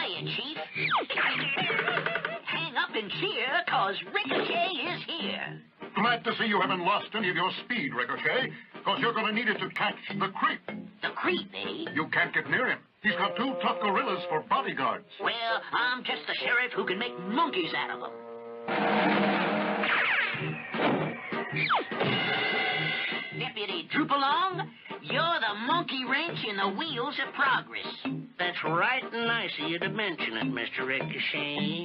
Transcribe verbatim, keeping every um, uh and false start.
Hiya, Chief. Hang up and cheer, cause Ricochet is here. Glad to see you haven't lost any of your speed, Ricochet, because you're going to need it to catch the creep. The creep, eh? You can't get near him. He's got two tough gorillas for bodyguards. Well, I'm just the sheriff who can make monkeys out of them. Deputy Droop-a-Long, you're the monkey wrench in the wheels of progress. That's right nice of you to mention it, Mister Ricochet.